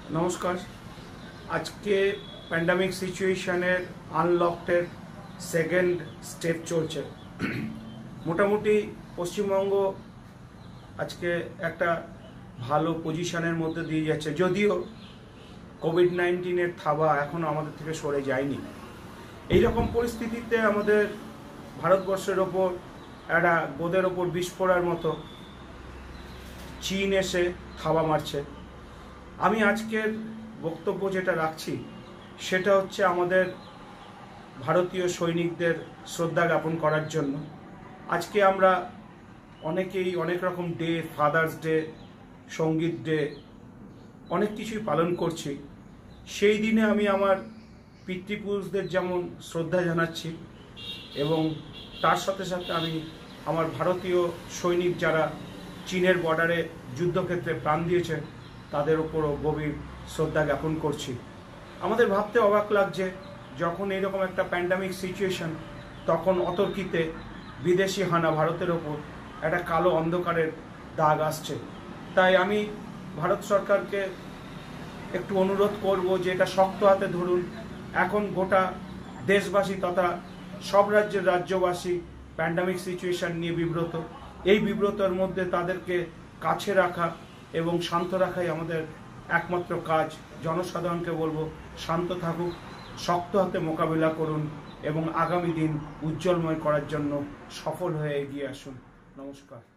নমস্কার। আজকে প্যান্ডামিক সিচুয়েশনের আনলকটের সেকেন্ড স্টেপ চলছে। মোটামুটি পশ্চিমবঙ্গ আজকে একটা ভালো পজিশনের মধ্যে দিয়ে যাচ্ছে, যদিও কোভিড-19 থাবা এখনো আমাদের থেকে সরে যায়নি। এইরকম পরিস্থিতিতে আমাদের ভারতবর্ষের ওপর একটা গোদের ওপর বিষ পড়ার মতো চীন এসে থাবা মারছে। আমি আজকের বক্তব্য যেটা রাখছি সেটা হচ্ছে আমাদের ভারতীয় সৈনিকদের শ্রদ্ধা জ্ঞাপন করার জন্য। আজকে আমরা অনেকেই অনেক রকম ডে, ফাদার্স ডে, সঙ্গীত ডে, অনেক কিছুই পালন করছি। সেই দিনে আমি আমার পিতৃপুরুষদের যেমন শ্রদ্ধা জানাচ্ছি, এবং তার সাথে সাথে আমি আমার ভারতীয় সৈনিক যারা চীনের বর্ডারে যুদ্ধক্ষেত্রে প্রাণ দিয়েছে তাদের উপরও গভীর শ্রদ্ধা জ্ঞাপন করছি। আমাদের ভাবতে অবাক লাগছে, যখন এইরকম একটা প্যান্ডামিক সিচুয়েশন, তখন অতর্কিতে বিদেশি হানা ভারতের ওপর একটা কালো অন্ধকারের দাগ আসছে। তাই আমি ভারত সরকারকে একটু অনুরোধ করব যে এটা শক্ত হাতে ধরুন। এখন গোটা দেশবাসী তথা সব রাজ্যের রাজ্যবাসী প্যান্ডামিক সিচুয়েশন নিয়ে বিব্রত। এই বিব্রতর মধ্যে তাদেরকে কাছে রাখা এবং শান্ত রাখাই আমাদের একমাত্র কাজ। জনসাধারণকে বলবো, শান্ত থাকুক, শক্ত হাতে মোকাবিলা করুন এবং আগামী দিন উজ্জ্বলময় করার জন্য সফল হয়ে এগিয়ে আসুন। নমস্কার।